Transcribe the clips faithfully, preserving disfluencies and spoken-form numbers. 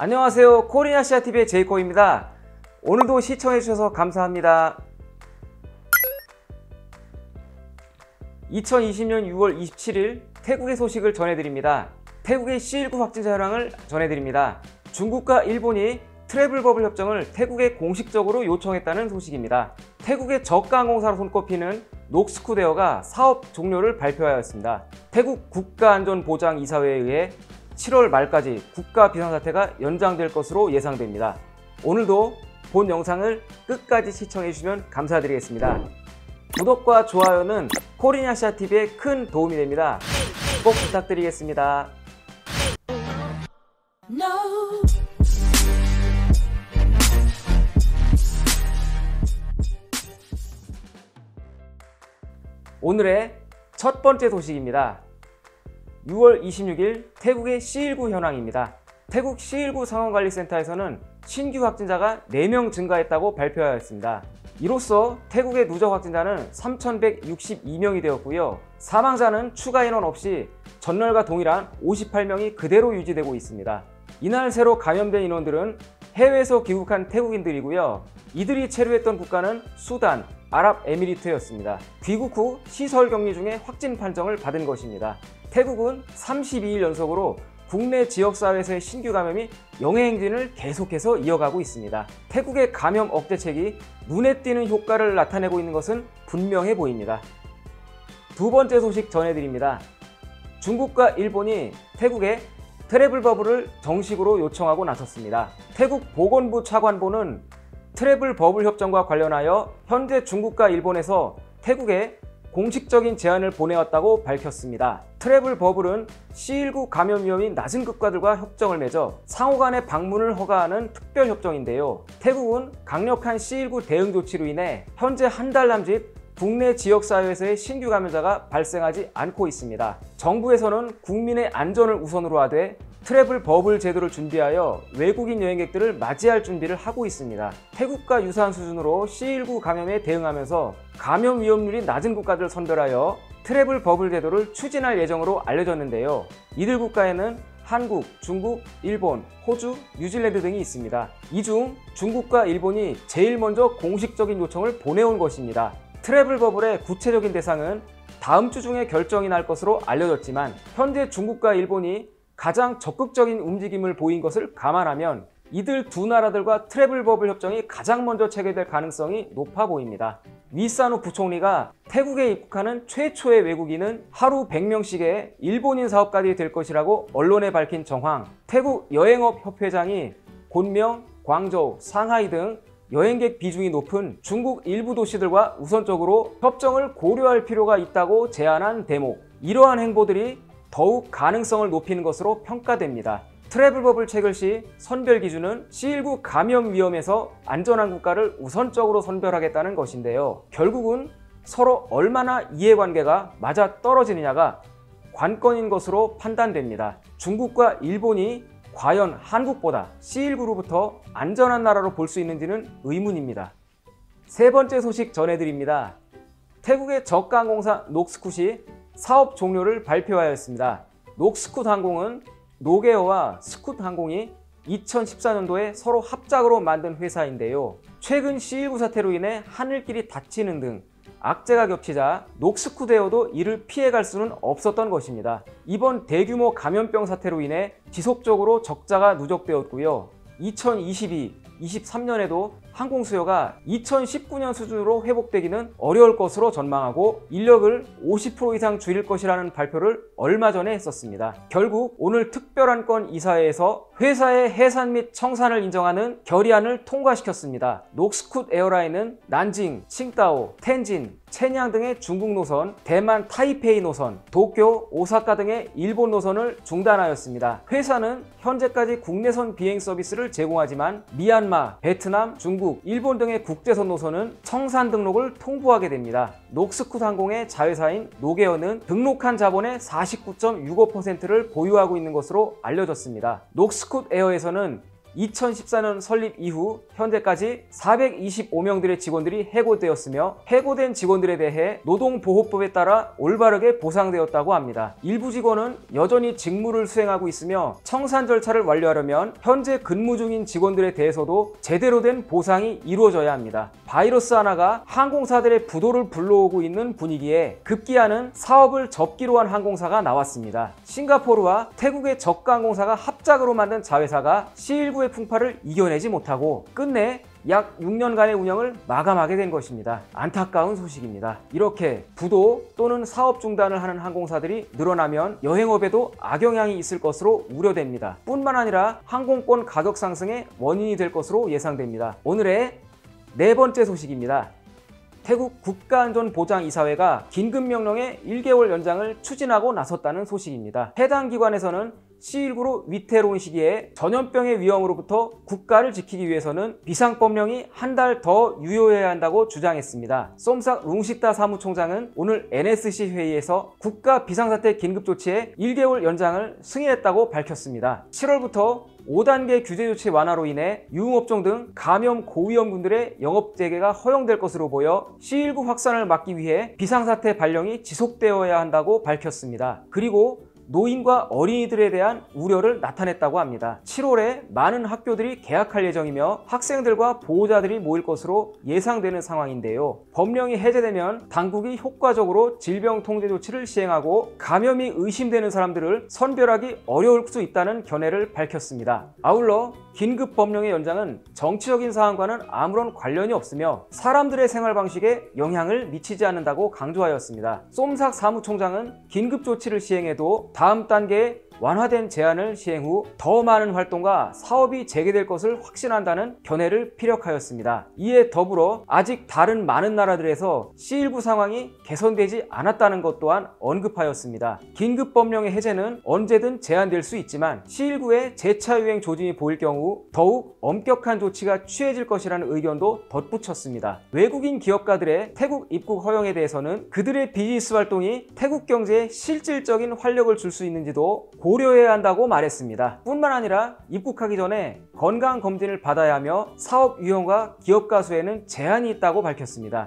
안녕하세요. 코리아시아티비의 제이코입니다. 오늘도 시청해주셔서 감사합니다. 이천이십년 유월 이십칠일 태국의 소식을 전해드립니다. 태국의 씨 일구 확진자 현황을 전해드립니다. 중국과 일본이 트래블 버블 협정을 태국에 공식적으로 요청했다는 소식입니다. 태국의 저가항공사로 손꼽히는 녹스쿠데어가 사업 종료를 발표하였습니다. 태국 국가안전보장이사회에 의해 칠월 말까지 국가 비상사태가 연장될 것으로 예상됩니다. 오늘도 본 영상을 끝까지 시청해주시면 감사드리겠습니다. 구독과 좋아요는 코리아시아티비에 큰 도움이 됩니다. 꼭 부탁드리겠습니다. No. 오늘의 첫 번째 소식입니다. 유월 이십육일 태국의 씨 일구 현황입니다. 태국 씨 일구 상황관리센터에서는 신규 확진자가 네 명 증가했다고 발표하였습니다. 이로써 태국의 누적 확진자는 삼천백육십이 명이 되었고요. 사망자는 추가 인원 없이 전날과 동일한 오십팔 명이 그대로 유지되고 있습니다. 이날 새로 감염된 인원들은 해외에서 귀국한 태국인들이고요. 이들이 체류했던 국가는 수단, 아랍에미리트였습니다. 귀국 후 시설 격리 중에 확진 판정을 받은 것입니다. 태국은 삼십이일 연속으로 국내 지역사회에서의 신규 감염이 영해행진을 계속해서 이어가고 있습니다. 태국의 감염 억제책이 눈에 띄는 효과를 나타내고 있는 것은 분명해 보입니다. 두 번째 소식 전해드립니다. 중국과 일본이 태국에 트래블 버블을 정식으로 요청하고 나섰습니다. 태국 보건부 차관보는 트래블 버블 협정과 관련하여 현재 중국과 일본에서 태국에 공식적인 제안을 보내왔다고 밝혔습니다. 트래블 버블은 씨 일구 감염 위험이 낮은 국가들과 협정을 맺어 상호 간의 방문을 허가하는 특별 협정인데요. 태국은 강력한 씨 일구 대응 조치로 인해 현재 한 달 남짓 국내 지역사회에서의 신규 감염자가 발생하지 않고 있습니다. 정부에서는 국민의 안전을 우선으로 하되 트래블 버블 제도를 준비하여 외국인 여행객들을 맞이할 준비를 하고 있습니다. 태국과 유사한 수준으로 씨 일구 감염에 대응하면서 감염 위험률이 낮은 국가들을 선별하여 트래블 버블 제도를 추진할 예정으로 알려졌는데요. 이들 국가에는 한국, 중국, 일본, 호주, 뉴질랜드 등이 있습니다. 이 중 중국과 일본이 제일 먼저 공식적인 요청을 보내온 것입니다. 트래블 버블의 구체적인 대상은 다음 주 중에 결정이 날 것으로 알려졌지만 현재 중국과 일본이 가장 적극적인 움직임을 보인 것을 감안하면 이들 두 나라들과 트래블 버블 협정이 가장 먼저 체결될 가능성이 높아 보입니다. 위사누 부총리가 태국에 입국하는 최초의 외국인은 하루 백 명씩의 일본인 사업가들이 될 것이라고 언론에 밝힌 정황, 태국 여행업 협회장이 곤명, 광저우, 상하이 등 여행객 비중이 높은 중국 일부 도시들과 우선적으로 협정을 고려할 필요가 있다고 제안한 대목, 이러한 행보들이 더욱 가능성을 높이는 것으로 평가됩니다. 트래블 버블 체결 시 선별 기준은 씨 일구 감염 위험에서 안전한 국가를 우선적으로 선별하겠다는 것인데요. 결국은 서로 얼마나 이해관계가 맞아 떨어지느냐가 관건인 것으로 판단됩니다. 중국과 일본이 과연 한국보다 씨 일구로부터 안전한 나라로 볼 수 있는지는 의문입니다. 세 번째 소식 전해드립니다. 태국의 저가항공사 녹스쿠시 사업 종료를 발표하였습니다. 녹스쿠트 항공은 노게어와 스쿠트 항공이 이천십사년도에 서로 합작으로 만든 회사인데요. 최근 씨 일구 사태로 인해 하늘길이 닫히는 등 악재가 겹치자 녹스쿠데어도 이를 피해갈 수는 없었던 것입니다. 이번 대규모 감염병 사태로 인해 지속적으로 적자가 누적되었고요. 이천이십이, 이십삼년에도 항공 수요가 이천십구년 수준으로 회복되기는 어려울 것으로 전망하고 인력을 오십 퍼센트 이상 줄일 것이라는 발표를 얼마 전에 했었습니다. 결국 오늘 특별한 건 이사회에서 회사의 해산 및 청산을 인정하는 결의안을 통과시켰습니다. 녹스쿠트 에어라인은 난징, 칭다오, 텐진, 체냥 등의 중국 노선, 대만 타이페이 노선, 도쿄, 오사카 등의 일본 노선을 중단하였습니다. 회사는 현재까지 국내선 비행 서비스를 제공하지만 미얀마, 베트남, 중국, 일본 등의 국제선 노선은 청산 등록을 통보하게 됩니다. 녹스쿠트 항공의 자회사인 노게어는 등록한 자본의 사십구 점 육오 퍼센트를 보유하고 있는 것으로 알려졌습니다. 녹스쿠트 에어에서는 이천십사 년 설립 이후 현재까지 사백이십오 명들의 직원들이 해고되었으며 해고된 직원들에 대해 노동보호법에 따라 올바르게 보상되었다고 합니다. 일부 직원은 여전히 직무를 수행하고 있으며 청산 절차를 완료하려면 현재 근무 중인 직원들에 대해서도 제대로 된 보상이 이루어져야 합니다. 바이러스 하나가 항공사들의 부도를 불러오고 있는 분위기에 급기야는 사업을 접기로 한 항공사가 나왔습니다. 싱가포르와 태국의 저가 항공사가 합작으로 만든 자회사가 씨 일구의 풍파를 이겨내지 못하고 끝내 약 육 년간의 운영을 마감하게 된 것입니다. 안타까운 소식입니다. 이렇게 부도 또는 사업 중단을 하는 항공사들이 늘어나면 여행업에도 악영향이 있을 것으로 우려됩니다. 뿐만 아니라 항공권 가격 상승의 원인이 될 것으로 예상됩니다. 오늘의 네 번째 소식입니다. 태국 국가안전보장이사회가 긴급명령의 일 개월 연장을 추진하고 나섰다는 소식입니다. 해당 기관에서는 씨 일구로 위태로운 시기에 전염병의 위험으로부터 국가를 지키기 위해서는 비상법령이 한 달 더 유효해야 한다고 주장했습니다. 쏨삭 룽식다 사무총장은 오늘 엔에스씨 회의에서 국가 비상사태 긴급조치의 일 개월 연장을 승인했다고 밝혔습니다. 칠월부터 오 단계 규제 조치 완화로 인해 유흥업종 등 감염 고위험군들의 영업 재개가 허용될 것으로 보여 씨 일구 확산을 막기 위해 비상사태 발령이 지속되어야 한다고 밝혔습니다. 그리고 노인과 어린이들에 대한 우려를 나타냈다고 합니다. 칠월에 많은 학교들이 개학할 예정이며 학생들과 보호자들이 모일 것으로 예상되는 상황인데요. 법령이 해제되면 당국이 효과적으로 질병 통제 조치를 시행하고 감염이 의심되는 사람들을 선별하기 어려울 수 있다는 견해를 밝혔습니다. 아울러 긴급 법령의 연장은 정치적인 사안과는 아무런 관련이 없으며 사람들의 생활 방식에 영향을 미치지 않는다고 강조하였습니다. 쏨삭 사무총장은 긴급 조치를 시행해도 다음 단계에 완화된 제한을 시행 후 더 많은 활동과 사업이 재개될 것을 확신한다는 견해를 피력하였습니다. 이에 더불어 아직 다른 많은 나라들에서 씨 일구 상황이 개선되지 않았다는 것 또한 언급하였습니다. 긴급법령의 해제는 언제든 제한될 수 있지만 씨 일구의 재차 유행 조짐이 보일 경우 더욱 엄격한 조치가 취해질 것이라는 의견도 덧붙였습니다. 외국인 기업가들의 태국 입국 허용에 대해서는 그들의 비즈니스 활동이 태국 경제에 실질적인 활력을 줄 수 있는지도 고려해야 한다고 말했습니다. 뿐만 아니라 입국하기 전에 건강검진을 받아야 하며 사업 유형과 기업가 수에는 제한이 있다고 밝혔습니다.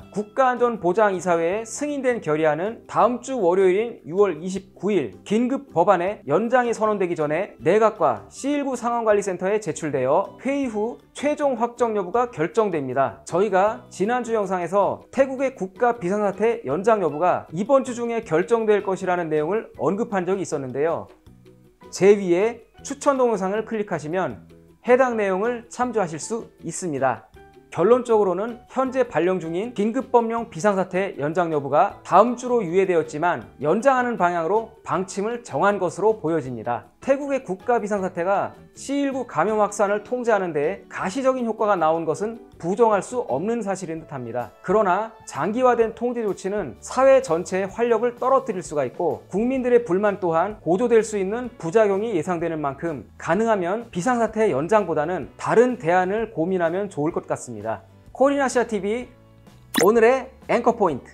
국가안전보장이사회에 승인된 결의안은 다음 주 월요일인 유월 이십구일 긴급 법안의 연장이 선언되기 전에 내각과 씨 일구 상황관리센터에 제출되어 회의 후 최종 확정 여부가 결정됩니다. 저희가 지난주 영상에서 태국의 국가 비상사태 연장 여부가 이번 주 중에 결정될 것이라는 내용을 언급한 적이 있었는데요. 제 위에 추천 동영상을 클릭하시면 해당 내용을 참조하실 수 있습니다. 결론적으로는 현재 발령 중인 긴급법령 비상사태 연장 여부가 다음 주로 유예되었지만 연장하는 방향으로 방침을 정한 것으로 보여집니다. 태국의 국가 비상사태가 씨 일구 감염 확산을 통제하는 데 가시적인 효과가 나온 것은 부정할 수 없는 사실인 듯합니다. 그러나 장기화된 통제 조치는 사회 전체의 활력을 떨어뜨릴 수가 있고 국민들의 불만 또한 고조될 수 있는 부작용이 예상되는 만큼 가능하면 비상사태 연장보다는 다른 대안을 고민하면 좋을 것 같습니다. 코리나시아티비 오늘의 앵커 포인트.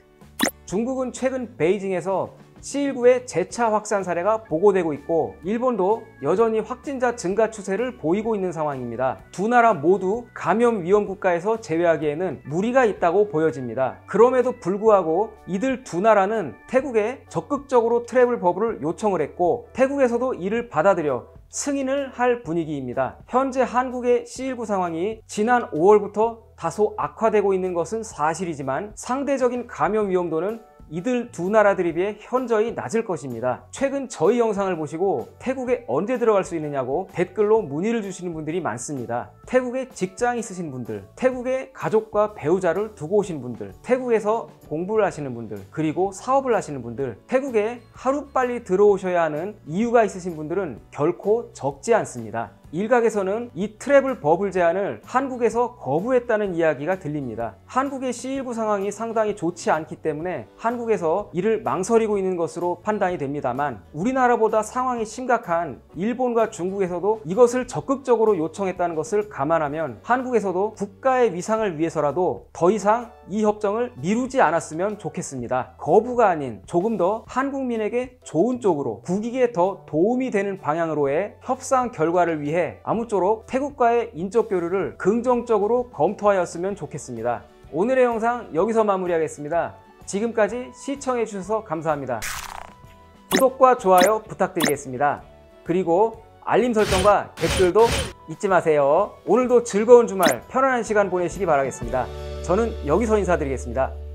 중국은 최근 베이징에서 씨 일구의 재차 확산 사례가 보고되고 있고 일본도 여전히 확진자 증가 추세를 보이고 있는 상황입니다. 두 나라 모두 감염 위험 국가에서 제외하기에는 무리가 있다고 보여집니다. 그럼에도 불구하고 이들 두 나라는 태국에 적극적으로 트래블 버블을 요청을 했고 태국에서도 이를 받아들여 승인을 할 분위기입니다. 현재 한국의 씨 일구 상황이 지난 오월부터 다소 악화되고 있는 것은 사실이지만 상대적인 감염 위험도는 이들 두 나라들에 비해 현저히 낮을 것입니다. 최근 저희 영상을 보시고 태국에 언제 들어갈 수 있느냐고 댓글로 문의를 주시는 분들이 많습니다. 태국에 직장 있으신 분들, 태국에 가족과 배우자를 두고 오신 분들, 태국에서 공부를 하시는 분들, 그리고 사업을 하시는 분들, 태국에 하루빨리 들어오셔야 하는 이유가 있으신 분들은 결코 적지 않습니다. 일각에서는 이 트래블 버블 제한을 한국에서 거부했다는 이야기가 들립니다. 한국의 씨 일구 상황이 상당히 좋지 않기 때문에 한국에서 이를 망설이고 있는 것으로 판단이 됩니다만 우리나라보다 상황이 심각한 일본과 중국에서도 이것을 적극적으로 요청했다는 것을 감안하면 한국에서도 국가의 위상을 위해서라도 더 이상 이 협정을 미루지 않았으면 좋겠습니다. 거부가 아닌 조금 더 한국민에게 좋은 쪽으로 국익에 더 도움이 되는 방향으로의 협상 결과를 위해 생각해 아무쪼록 태국과의 인적 교류를 긍정적으로 검토하였으면 좋겠습니다. 오늘의 영상 여기서 마무리하겠습니다. 지금까지 시청해 주셔서 감사합니다. 구독과 좋아요 부탁드리겠습니다. 그리고 알림 설정과 댓글도 잊지 마세요. 오늘도 즐거운 주말, 편안한 시간 보내시기 바라겠습니다. 저는 여기서 인사드리겠습니다.